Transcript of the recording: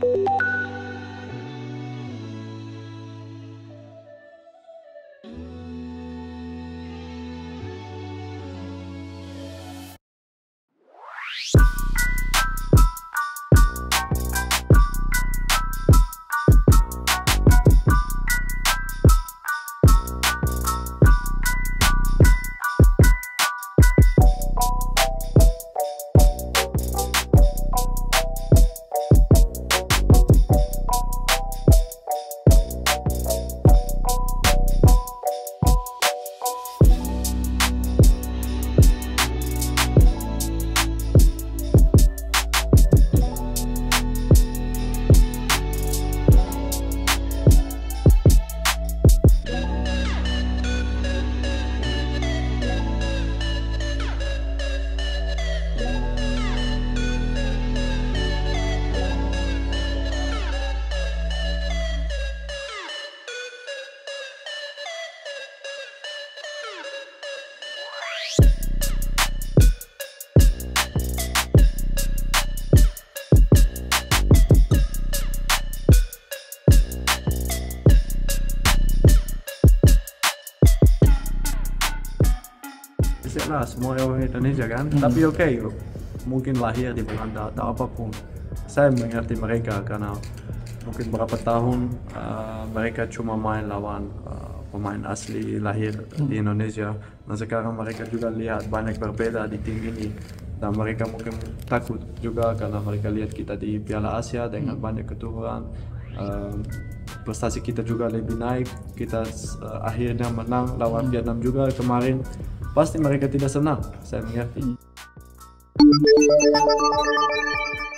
Lah semua orang Indonesia kan, tapi oke, mungkin lahir di Belanda atau apapun, saya mengerti mereka karena mungkin berapa tahun mereka cuma main lawan pemain asli lahir di Indonesia, dan sekarang mereka juga lihat banyak berbeda di tim ini, dan mereka mungkin takut juga karena mereka lihat kita di Piala Asia dengan banyak keturunan. Prestasi kita juga lebih naik, kita akhirnya menang lawan Vietnam juga kemarin. Pasti mereka tidak senang, saya mengerti.